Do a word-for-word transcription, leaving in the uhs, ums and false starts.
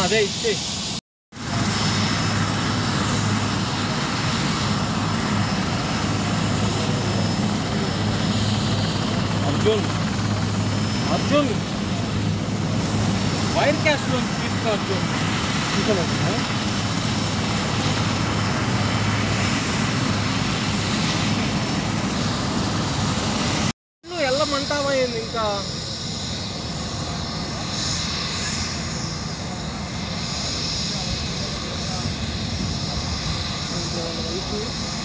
అదే ఇచ్చే Arjun Arjun wire cash loan తీసుకో అర్జున్ తీసుకోలేదు నువ్వు వెళ్ళమంటావా ఏంది ఇంకా